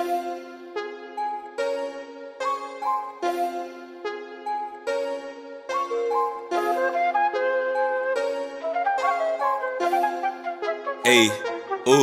Ayy, ooh.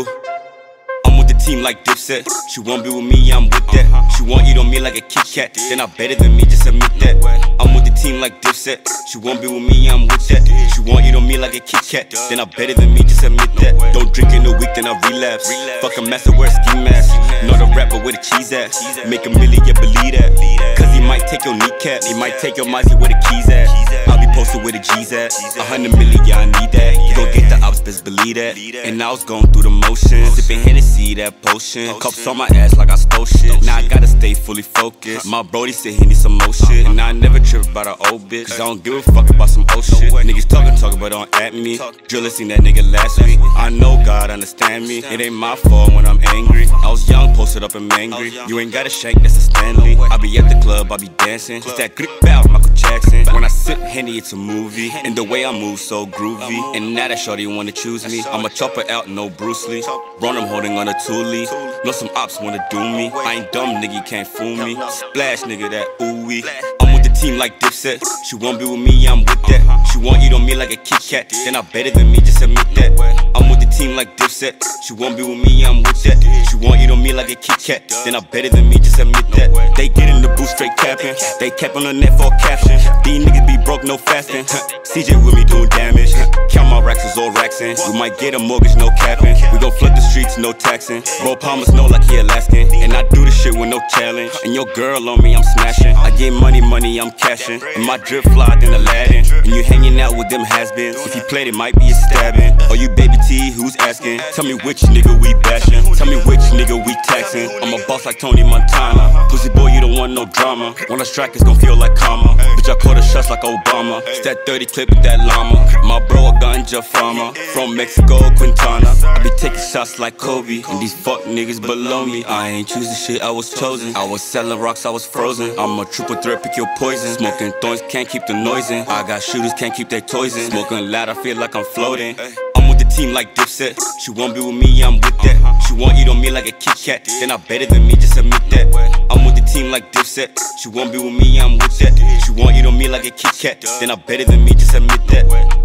I'm with the team like Dipset. She won't be with me, I'm with that. She won't eat on me like a Kit Kat. They're not better than me, just admit that. I'm with the team like Dipset. She won't be with me, I'm with that. She won't eat on me like a Kit Kat. They're not better than me, just admit that. Don't drink in a week, then I relapse. Fuck a master, wear a ski mask. Not a rapper with a cheese at. Make a million, yeah, believe that. Cause he might take your kneecap. He might take your Mozzie where the keys at. I'll be posted where the G's at. 100 million, yeah, I need that. You gon' get the ops, best believe that. And I was going through the motions, sipping Hennessy, that potion. Cups on my ass like I stole shit. Now I gotta stay fully focused. My brody said he need some more shit. And I never trip about an old bitch, cause I don't give a fuck about some old shit. Niggas talking, but don't at me. Drillin' seen that nigga last week. I know God understand me. It ain't my fault when I'm angry. I was young, posted up and angry. You ain't got a shank, that's a Stanley. I be at the club, I be dancing. It's that grip out, Michael Jackson. When I sip Henny, it's a movie. And the way I move, so groovy. And now that shorty wanna choose me. I'ma chop her out, no Bruce Lee. Run, I'm holding on a Thule. Know some ops wanna do me. I ain't dumb, nigga, you can't fool me. Splash, nigga, that ooh-wee. I'm with the team like Dipset. She won't be with me, I'm with that. She won't eat on me like a Kit Kat. They're not better than me, just admit that. I'm with the team like Dipset. She won't be with me, I'm with that. She won't eat on me like a Kit Kat. They're not better than me, just admit that. They get in the booth straight capping. They cap on the net for a caption. These niggas be broke, no fasting. CJ with me doing damage. Count my racks, is all racks in. We might get a mortgage, no capping. We gon' flood the streets, no taxing. Bro Palmer's know like he Alaskan. And I do this shit with no challenge. And your girl on me, I'm smashing. I get money, I'm cashing. And my drip fly than Aladdin. And you hanging out with them has-beens. If you played, it might be a stabbing. Or you baby T, who's asking? Tell me which nigga we bashing. Tell me which nigga we taxing. I'm a boss like Tony Montana. Pussy boy, you don't want no drama. When I strike, it's gon' feel like karma. Bitch, I call the shots like Obama. It's that 30 clip with that llama. My bro, a ganja farmer. From Mexico, Quintana. I be taking shots like Kobe. And these fuck niggas below me. I ain't choose the shit, I was chosen. I was selling rocks, I was frozen. I'm a triple threat, pick your poison. Smoking thorns, can't keep the noise in. I got shooters, can't keep their toys in. Smoking loud, I feel like I'm floating. I'm with the team like Dipset. She won't be with me, I'm with that. She won't eat on me like a Kit Kat. They're not better than me, just admit that. I'm with the team like Dipset. She won't be with me, I'm with that. She won't eat on me like a Kit Kat. They're not better than me, just admit that.